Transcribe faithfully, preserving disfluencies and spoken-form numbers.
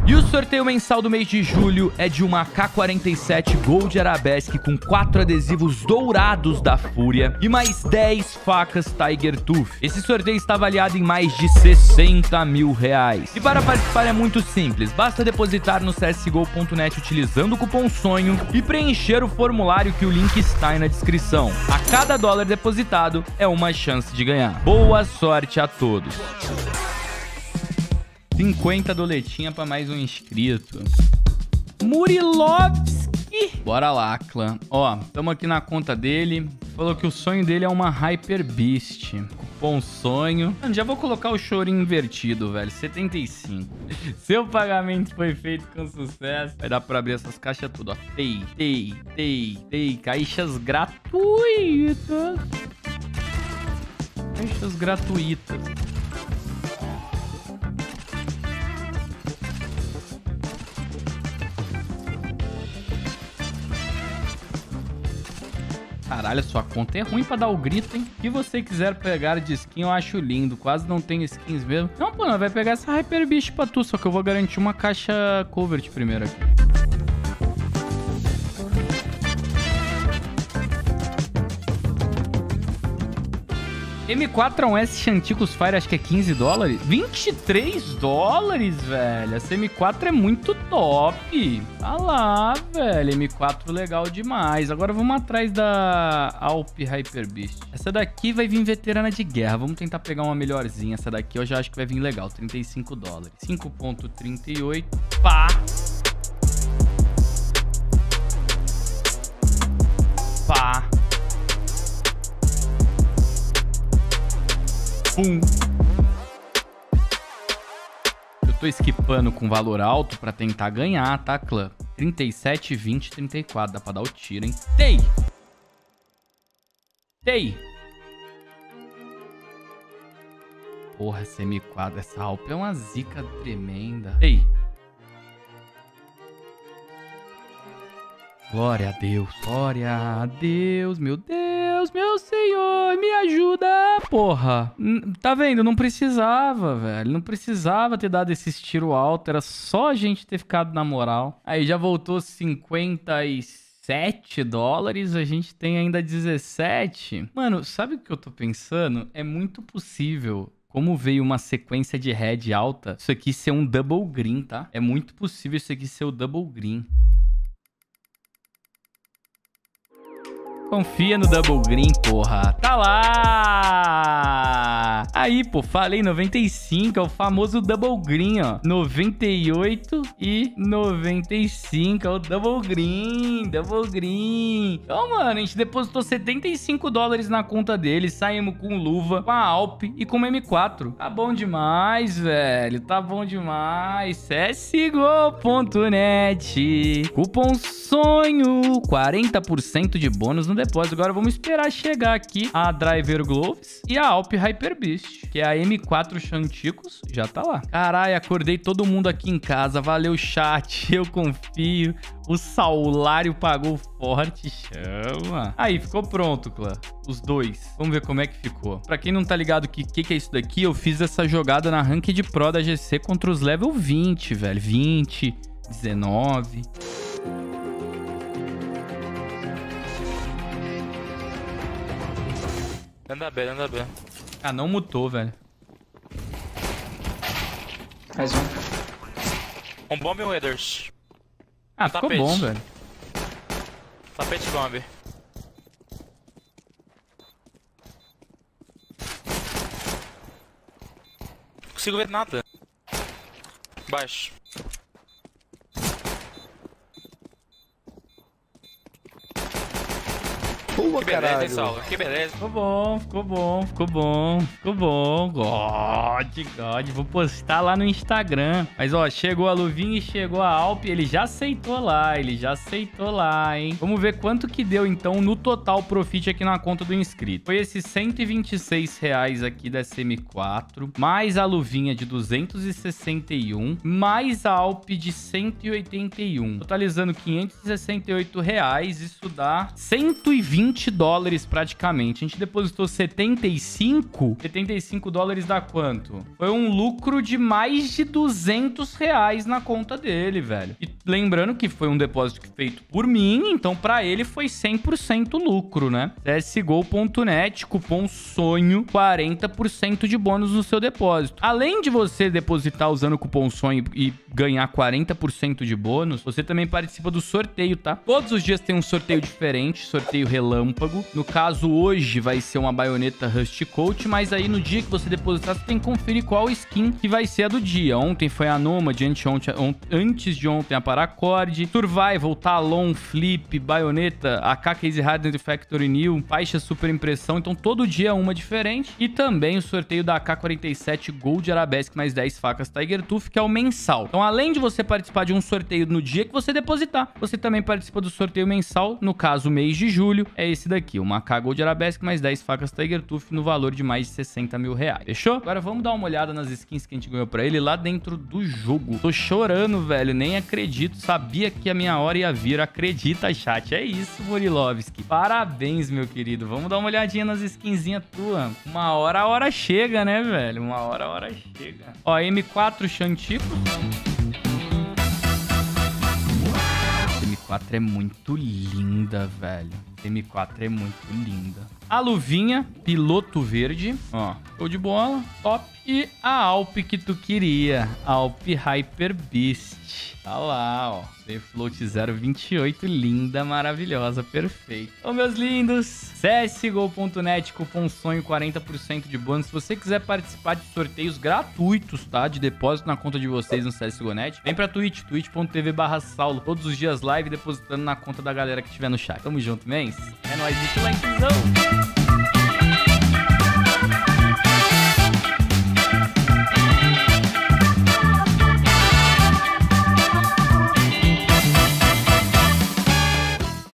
E o sorteio mensal do mês de julho é de uma A K quarenta e sete Gold Arabesque com quatro adesivos dourados da Fúria e mais dez facas Tiger Tooth. Esse sorteio está avaliado em mais de sessenta mil reais. E para participar é muito simples, basta depositar no c s g o ponto net utilizando o cupom SONHO e preencher o formulário que o link está aí na descrição. A cada dólar depositado é uma chance de ganhar. Boa sorte a todos! cinquenta doletinha para mais um inscrito. Murilovski. Bora lá, clã. Ó, estamos aqui na conta dele. Falou que o sonho dele é uma Hyper Beast. Cupom sonho. Mano, já vou colocar o chorinho invertido, velho. setenta e cinco. Seu pagamento foi feito com sucesso. Vai dar pra abrir essas caixas tudo, ó. Tei, tei, tei, tei. Caixas gratuitas. Caixas gratuitas. Caralho, sua conta é ruim pra dar o grito, hein? Se você quiser pegar de skin, eu acho lindo. Quase não tem skins mesmo. Não, pô, não vai pegar essa Hyper Beast pra tu. Só que eu vou garantir uma caixa Covert primeiro aqui. M quatro um S Chanticus Fire, acho que é quinze dólares. vinte e três dólares, velho. Essa M quatro é muito top. Tá lá, velho. M quatro legal demais. Agora vamos atrás da Alp Hyper Beast. Essa daqui vai vir veterana de guerra. Vamos tentar pegar uma melhorzinha. Essa daqui eu já acho que vai vir legal. trinta e cinco dólares. cinco ponto trinta e oito. Pá. Pá. Pum. Eu tô esquipando com valor alto pra tentar ganhar, tá, clã? trinta e sete, vinte, trinta e quatro. Dá pra dar o tiro, hein? Tei! Tei! Porra, essa M quatro, essa Alp é uma zica tremenda. Tei! Glória a Deus. Glória a Deus, meu Deus, meu Senhor, me ajuda, porra. Tá vendo? Não precisava, velho. Não precisava ter dado esse tiro alto. Era só a gente ter ficado na moral. Aí já voltou cinquenta e sete dólares. A gente tem ainda dezessete. Mano, sabe o que eu tô pensando? É muito possível, como veio uma sequência de red alta, isso aqui ser um double green, tá? É muito possível isso aqui ser o double green. Confia no Double Green, porra. Tá lá! Aí, pô, falei noventa e cinco, é o famoso Double Green, ó. noventa e oito e noventa e cinco, é o Double Green, Double Green. Então, mano, a gente depositou setenta e cinco dólares na conta dele, saímos com luva, com a Alp e com uma M quatro. Tá bom demais, velho, tá bom demais. c s g o ponto net. Cupom sonho, quarenta por cento de bônus no depósito. Agora vamos esperar chegar aqui a Driver Gloves e a Alp Hyper Beast, que é a M quatro Chanticus, já tá lá. Caralho, acordei todo mundo aqui em casa. Valeu, chat, eu confio. O Saulário pagou forte, chama. Aí, ficou pronto, clã. Os dois. Vamos ver como é que ficou. Pra quem não tá ligado o que, que, que é isso daqui, eu fiz essa jogada na Ranked Pro da G C contra os level vinte, velho. vinte, dezenove... Anda B, anda B. Ah, não mutou, velho. Mais um. Um bomb e um Withers. Ah, ficou Tapete. bom, velho. Tapete bomb. Não consigo ver nada. Baixo. Pula, Que beleza, hein, caralho. Saulo? Que beleza. Ficou bom, ficou bom, ficou bom, ficou bom. God, God. Vou postar lá no Instagram. Mas, ó, chegou a luvinha e chegou a Alp. Ele já aceitou lá, ele já aceitou lá, hein? Vamos ver quanto que deu, então, no total profit aqui na conta do inscrito. Foi esses cento e vinte e seis reais aqui dessa M quatro, mais a luvinha de duzentos e sessenta e um, mais a Alp de cento e oitenta e um. Totalizando quinhentos e sessenta e oito reais, isso dá cento e vinte vinte dólares praticamente. A gente depositou setenta e cinco. setenta e cinco dólares dá quanto? Foi um lucro de mais de duzentos reais na conta dele, velho. E lembrando que foi um depósito feito por mim, então pra ele foi cem por cento lucro, né? C S G O ponto net, cupom SONHO, quarenta por cento de bônus no seu depósito. Além de você depositar usando o cupom SONHO e ganhar quarenta por cento de bônus, você também participa do sorteio, tá? Todos os dias tem um sorteio diferente, sorteio relâmpago. No caso, hoje vai ser uma baioneta Rust Coat, mas aí no dia que você depositar, você tem que conferir qual skin que vai ser a do dia. Ontem foi a Nomad, anteontem, antes de ontem a Paracord, Survival, Talon, Flip, baioneta, A K Case Hardened Factory New, faixa super impressão. Então todo dia é uma diferente. E também o sorteio da A K quarenta e sete Gold Arabesque mais dez facas Tiger Tooth, que é o mensal. Então além de você participar de um sorteio no dia que você depositar, você também participa do sorteio mensal. No caso, mês de julho, é esse daqui, uma A K Gold Arabesque mais dez facas Tiger Tooth no valor de mais de sessenta mil reais. Fechou? Agora vamos dar uma olhada nas skins que a gente ganhou pra ele lá dentro do jogo. Tô chorando, velho. Nem acredito. Sabia que a minha hora ia vir. Acredita, chat. É isso, Morilovski. Parabéns, meu querido. Vamos dar uma olhadinha nas skinzinhas tua. Uma hora a hora chega, né, velho? Uma hora a hora chega. Ó, M quatro Xantico. M quatro é muito linda, velho. M quatro é muito linda. A luvinha, piloto verde. Ó, show de bola. Top. E a Alp que tu queria. Alp Hyper Beast. Tá lá, ó. The Float zero vinte e oito. Linda, maravilhosa, perfeita. Ô, meus lindos. C S G O ponto net, cupom SONHO, quarenta por cento de bônus. Se você quiser participar de sorteios gratuitos, tá? De depósito na conta de vocês no C S G O ponto net, vem pra Twitch, twitch ponto tv barra Saulo. Todos os dias live depositando na conta da galera que estiver no chat. Tamo junto, mens. É nóis, deixa o likezão.